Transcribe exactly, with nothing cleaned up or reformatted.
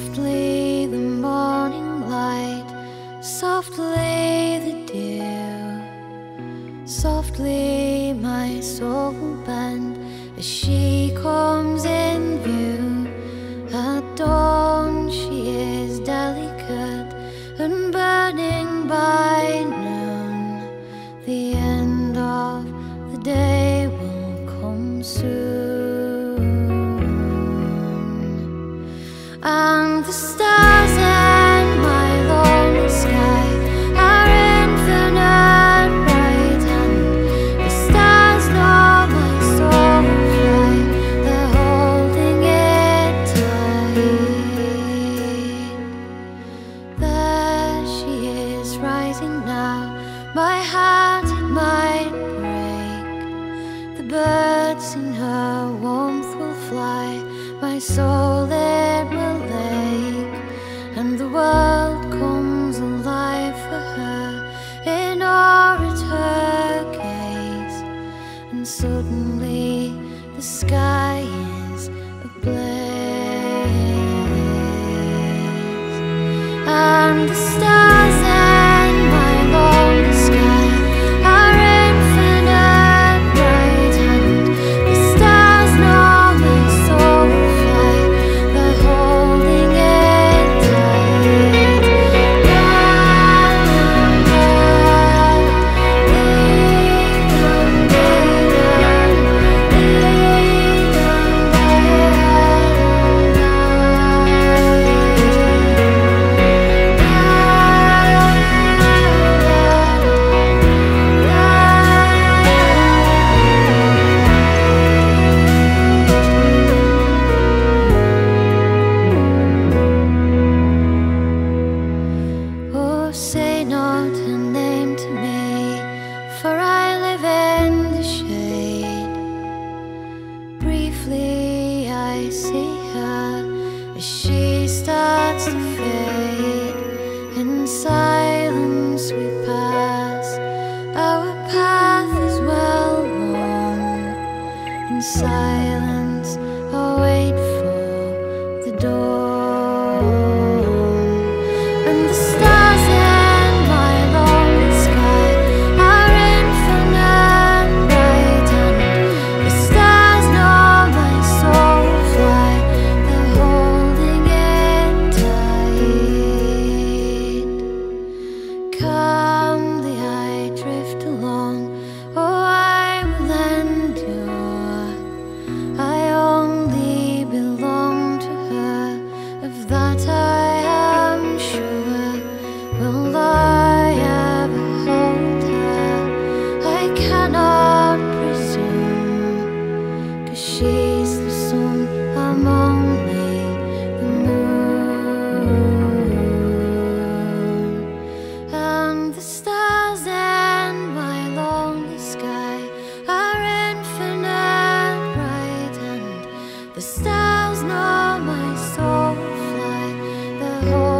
Softly the morning light, softly the dew, softly my soul will bend as she comes in view. At dawn she is delicate and burning by noon. The end of the day will come soon, and the stars in my lonely sky are infinite bright, and the stars know my soul will fly. They're holding it tight. There she is rising now. My heart it might break. The birds in her warmth will fly. My soul it will ache, and the world comes alive for her in awe at her gaze. And suddenly the sky is ablaze, and the stars in my lonely sky are infinite bright, and the stars know my soul will fly. They're holding it tight. Oh, say not her name to me, for I live in the shade. Briefly I see her as she starts to fade. In silence we pass, our path is well worn. In silence I'll wait for the dawn, and the stars in my lonely sky are infinite bright, and the stars know my soul will fly. They're holding it tight. Calmly I drift along. Oh, I will endure. I only belong to her, of that I am sure. Will I ever hold her? I cannot presume, 'cause she's the sun, I'm only the moon. And the stars in my lonely sky are infinite bright, and the stars know my soul will fly. They're